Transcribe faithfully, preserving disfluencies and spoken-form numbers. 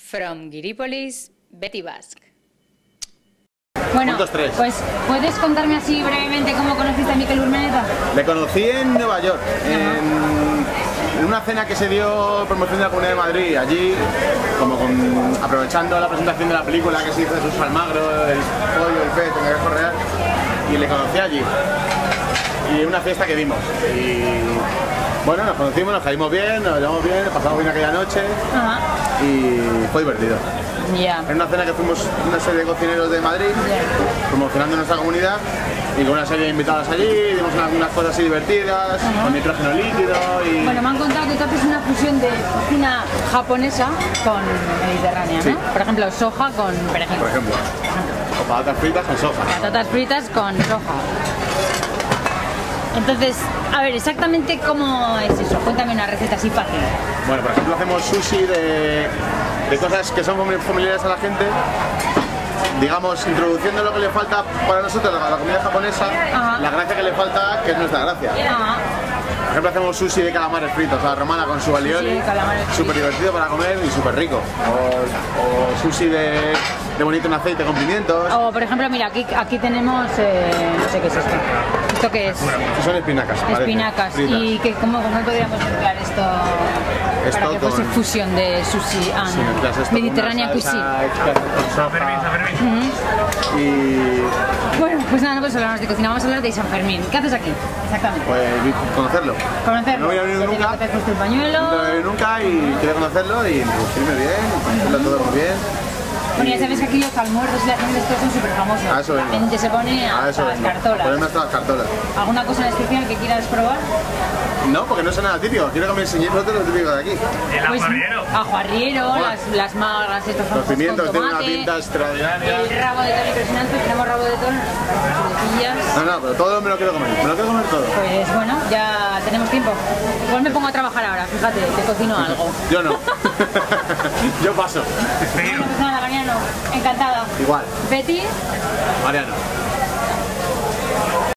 From Guirípolis, Betty Basque. Bueno, Puntos tres. Pues ¿puedes contarme así brevemente cómo conociste a Mikel Urmeneta? Le conocí en Nueva York, en, en una cena que se dio promoción de la Comunidad de Madrid. Allí, como con, aprovechando la presentación de la película que se hizo de Jesús Almagro, el pollo, el pez, el cangrejo real, y le conocí allí. Y en una fiesta que dimos. Y bueno, nos conocimos, nos caímos bien, nos llevamos bien, nos pasamos bien aquella noche. Ajá. Y fue divertido. Ya. Yeah. En una cena que fuimos una serie de cocineros de Madrid, Yeah. promocionando nuestra comunidad, y con una serie de invitados allí, dimos algunas cosas así divertidas, uh-huh. con nitrógeno líquido y... Bueno, me han contado que tú haces una fusión de cocina japonesa con mediterránea, sí. ¿no? Por ejemplo, soja con perejil. Por ejemplo. O patatas fritas con soja. Patatas fritas con soja. Entonces, a ver, exactamente cómo es eso. Cuéntame una receta así fácil. Bueno, por ejemplo, hacemos sushi de, de cosas que son familiares a la gente. Digamos, introduciendo lo que le falta para nosotros a la comida japonesa, ajá. la gracia que le falta, que es nuestra gracia. Ajá. Por ejemplo, hacemos sushi de calamares fritos, a la romana con su alioli, súper divertido para comer y súper rico. O, o sushi de, de bonito en aceite con pimientos. O, por ejemplo, mira, aquí, aquí tenemos, eh, no sé qué es esto. ¿Esto qué es? Son espinacas. Espinacas. Parece, ¿Y que, cómo, cómo podríamos mezclar esto, esto para que fuese con... fusión de sushi and sí, Mediterránea cuisine? San Fermín, San Fermín. Uh-huh. Y... Bueno, pues nada, no vamos a hablar de cocina, vamos a hablar de San Fermín. ¿Qué haces aquí? Exactamente. Pues conocerlo. Conocerlo. No voy a venir nunca. Te puesto el pañuelo. No voy a venir nunca y quiero conocerlo y introducirme bien, conocerlo todo muy bien. Bueno, ya sabes que aquí los almuerzos y la gente estos son súper famosos. A eso la vengo. gente se pone hasta a eso las vengo. cartolas. Ponerme hasta las cartolas. ¿Alguna cosa en especial que quieras probar? No, porque no es nada típico. Quiero que me enseñéis vosotros lo típico de aquí. El pues, ajo arriero. Ajo arriero, las, las magras, estos los pimientos, con tienen tomate, una pinta extraordinaria. El rabo de toro impresionante, tenemos rabo de toro, chuletillas. No, no, pero todo me lo quiero comer. Me lo quiero comer todo. Pues bueno, ya tenemos tiempo. Igual me pongo a trabajar ahora, fíjate, te cocino algo. Yo no. Yo paso. Bueno, pues nada, Mariano, encantada. Igual. Betty. Mariano.